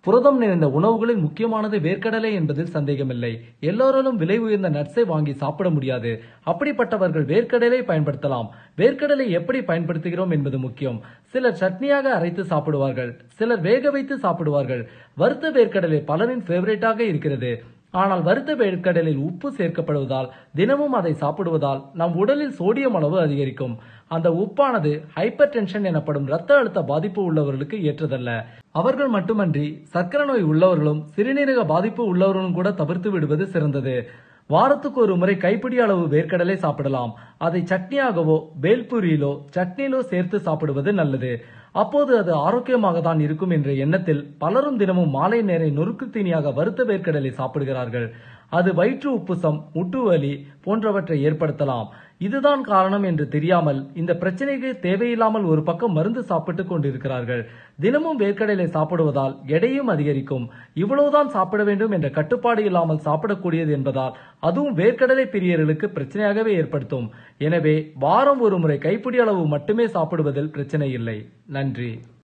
புரதம் நிறைந்த உணவுகளில் முக்கியமானது வேர்க்கடலை என்பதில் சந்தேகமில்லை. எல்லோராலும் விலை உயர்ந்த நட்ஸை வாங்கி சாப்பிட முடியாது. அப்படிப்பட்டவர்கள் வேர்க்கடலை பயன்படுத்தலாம். வேர்க்கடலை எப்படி பயன்படுத்துகிறோம் என்பது முக்கியம். சிலர் சட்னியாக அரைத்து சாப்பிடுவார்கள், சிலர் வேக வைத்து சாப்பிடுவார்கள். வறுத்த வேர்க்கடலை பலரின் ஃபேவரட்டாக இருக்கிறது. ஆனால் வறுத்த வேர்க்கடலில் உப்பு சேர்க்கப்படுவதால், தினமும் அதை சாப்பிடுவதால் நம் உடலில் சோடியம் அளவு அதிகரிக்கும். அந்த உப்பானது ஹைப்பர் டென்ஷன் எனப்படும் இரத்த அழுத்த பாதிப்பு உள்ளவர்களுக்கு ஏற்றதல்ல. அவர்கள் மட்டுமன்றி சர்க்கரை நோய் உள்ளவர்களும் சிறுநீரக பாதிப்பு உள்ளவர்களும் கூட தவிர்த்து விடுவது சிறந்தது. வாரத்துக்கு ஒரு முறை கைப்பிடி அளவு வேர்க்கடலை சாப்பிடலாம். அதை சட்னியாகவோ பேல்பூரியிலோ சட்னியிலோ சேர்த்து சாப்பிடுவது நல்லது. அப்போது அது ஆரோக்கியமாக தான் இருக்கும் என்ற எண்ணத்தில் பலரும் தினமும் மாலை நேர நொறுக்கு தீனியாக வறுத்த வேர்க்கடலை சாப்பிடுகிறார்கள். அது வயிற்று உப்புசம், முட்டு வலி போன்றவற்றை ஏற்படுத்தலாம். இதுதான் காரணம் என்று தெரியாமல் இந்த பிரச்சனைக்கு தேவையில்லாமல் ஒரு பக்கம் மருந்து சாப்பிட்டுக் கொண்டிருக்கிறார்கள். தினமும் வேர்க்கடலை சாப்பிடுவதால் எடையும் அதிகரிக்கும். இவ்வளவுதான் சாப்பிட வேண்டும் என்ற கட்டுப்பாடு இல்லாமல் சாப்பிடக்கூடியது என்பதால் அதுவும் வேர்க்கடலை பிரியர்களுக்கு பிரச்சனையாகவே ஏற்படுத்தும். எனவே வாரம் ஒரு முறை கைப்பிடி அளவு மட்டுமே சாப்பிடுவதில் பிரச்சனை இல்லை. நன்றி.